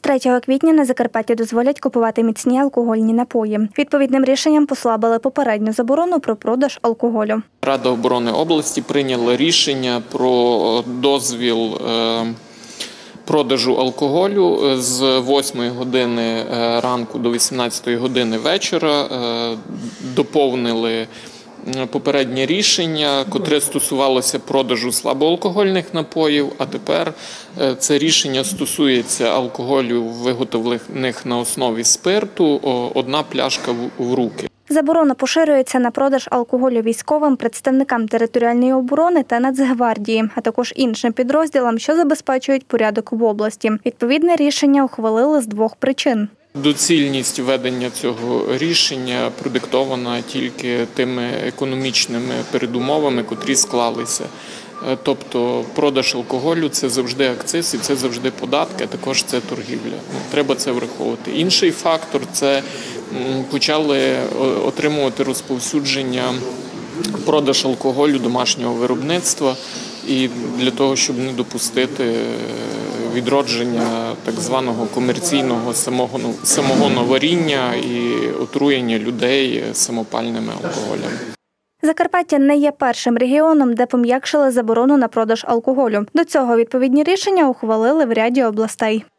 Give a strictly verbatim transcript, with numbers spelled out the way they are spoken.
третього квітня на Закарпатті дозволять купувати міцні алкогольні напої. Відповідним рішенням послабили попередню заборону про продаж алкоголю. Рада оборони області прийняла рішення про дозвіл продажу алкоголю з восьмої години ранку до вісімнадцятої години вечора. Доповнили попереднє рішення, котре стосувалося продажу слабоалкогольних напоїв, а тепер це рішення стосується алкоголю, виготовлених на основі спирту, одна пляшка в руки. Заборона поширюється на продаж алкоголю військовим, представникам територіальної оборони та Нацгвардії, а також іншим підрозділам, що забезпечують порядок в області. Відповідне рішення ухвалили з двох причин. Доцільність введення цього рішення продиктована тільки тими економічними передумовами, котрі склалися. Тобто продаж алкоголю – це завжди акциз і це завжди податки, а також це торгівля. Треба це враховувати. Інший фактор – це почали отримувати розповсюдження продаж алкоголю домашнього виробництва. І для того, щоб не допустити відродження так званого комерційного самогоноваріння і отруєння людей самопальними алкоголями. Закарпаття не є першим регіоном, де пом'якшили заборону на продаж алкоголю. До цього відповідні рішення ухвалили в ряді областей.